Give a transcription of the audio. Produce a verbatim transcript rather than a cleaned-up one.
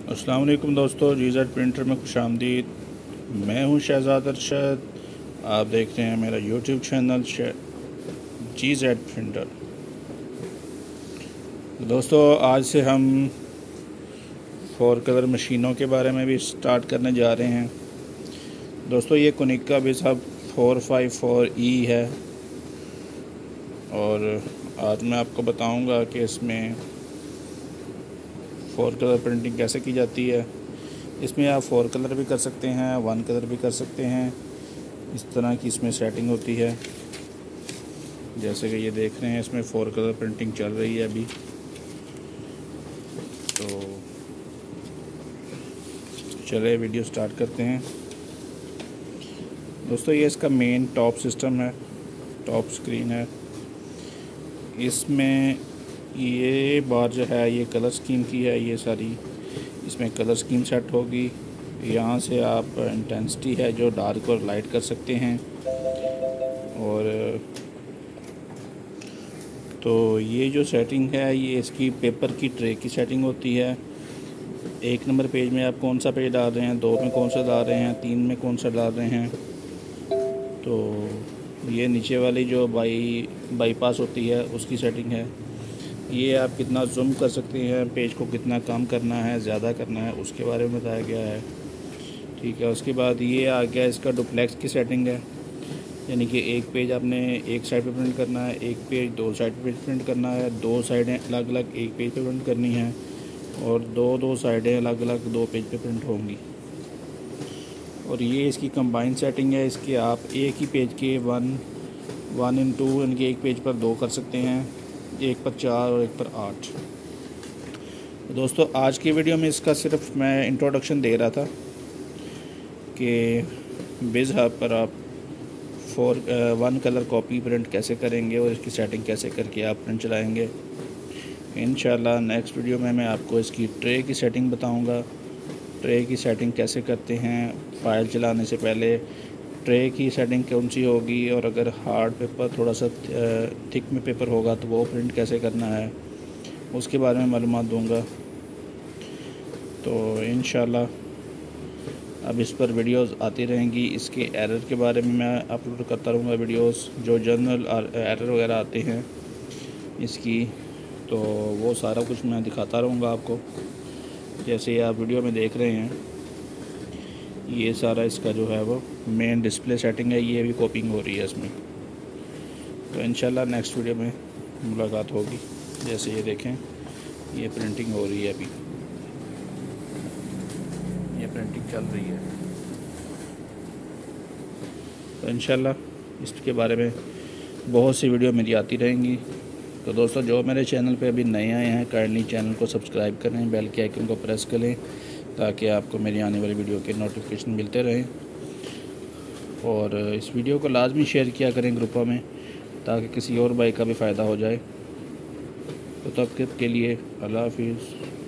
अस्सलाम वालेकुम दोस्तों, जी जेड प्रिंटर में खुशामदीद। मैं हूं शहजाद अरशद। आप देख रहे हैं मेरा YouTube channel G Z printer. दोस्तों, आज से हम फोर कलर मशीनों के बारे में भी स्टार्ट करने जा रहे हैं। दोस्तों, ये कोनिका भी सब फोर फाइव फोर ई है और आज मैं आपको बताऊंगा कि इसमें फोर कलर प्रिंटिंग कैसे की जाती है। इसमें आप फोर कलर भी कर सकते हैं, वन कलर भी कर सकते हैं। इस तरह की इसमें सेटिंग होती है। जैसे कि ये देख रहे हैं, इसमें फोर कलर प्रिंटिंग चल रही है अभी। तो चले वीडियो स्टार्ट करते हैं। दोस्तों, ये इसका मेन टॉप सिस्टम है, टॉप स्क्रीन है। इसमें ये बार जो है ये कलर स्कीम की है, ये सारी इसमें कलर स्कीम सेट होगी। यहाँ से आप इंटेंसिटी है जो डार्क और लाइट कर सकते हैं। और तो ये जो सेटिंग है ये इसकी पेपर की ट्रे की सेटिंग होती है। एक नंबर पेज में आप कौन सा पेज डाल रहे हैं, दो में कौन सा डाल रहे हैं, तीन में कौन सा डाल रहे हैं। तो ये नीचे वाली जो बाई बाईपास होती है उसकी सेटिंग है। ये आप कितना जूम कर सकते हैं, पेज को कितना कम करना है, ज़्यादा करना है, उसके बारे में बताया गया है। ठीक है, उसके बाद ये आ गया इसका डुप्लेक्स की सेटिंग है। यानी कि एक पेज आपने एक साइड पे प्रिंट करना है, एक पेज दो साइड पे प्रिंट करना है, दो साइडें अलग अलग एक पेज पे प्रिंट करनी है और दो दो साइडें अलग अलग दो पेज पे प्रिंट होंगी। और ये इसकी कंबाइन सेटिंग है। इसके आप एक ही पेज के वन वन इन टू यानी कि एक पेज पर दो कर सकते हैं, एक पर चार और एक पर आठ। दोस्तों, आज की वीडियो में इसका सिर्फ मैं इंट्रोडक्शन दे रहा था कि बिज़ हब पर आप four one colour copy print कैसे करेंगे और इसकी सेटिंग कैसे करके आप प्रिंट चलाएंगे। इंशाल्लाह नेक्स्ट वीडियो में मैं आपको इसकी ट्रे की सेटिंग बताऊंगा। ट्रे की सेटिंग कैसे करते हैं, फ़ाइल चलाने से पहले ट्रे की सेटिंग कौन सी होगी, और अगर हार्ड पेपर थोड़ा सा थिक में पेपर होगा तो वो प्रिंट कैसे करना है, उसके बारे में मालूमात दूंगा। तो इंशाल्लाह अब इस पर वीडियोस आती रहेंगी। इसके एरर के बारे में मैं अपलोड करता रहूँगा वीडियोस, जो जनरल एरर वगैरह आते हैं इसकी, तो वो सारा कुछ मैं दिखाता रहूँगा आपको। जैसे आप वीडियो में देख रहे हैं, ये सारा इसका जो है वो मेन डिस्प्ले सेटिंग है, ये भी कॉपिंग हो रही है इसमें। तो इंशाल्लाह नेक्स्ट वीडियो में मुलाकात होगी। जैसे ये देखें, ये प्रिंटिंग हो रही है अभी, ये प्रिंटिंग चल रही है। तो इंशाल्लाह इसके बारे में बहुत सी वीडियो मेरी आती रहेंगी। तो दोस्तों, जो मेरे चैनल पे अभी नए आए हैं, काइंडली चैनल को सब्सक्राइब करें, बेल के आइकन को प्रेस करें ताकि आपको मेरी आने वाली वीडियो के नोटिफिकेशन मिलते रहें। और इस वीडियो को लाजमी शेयर किया करें ग्रुपों में, ताकि किसी और भाई का भी फ़ायदा हो जाए। तो तब के लिए अल्लाह हाफिज़।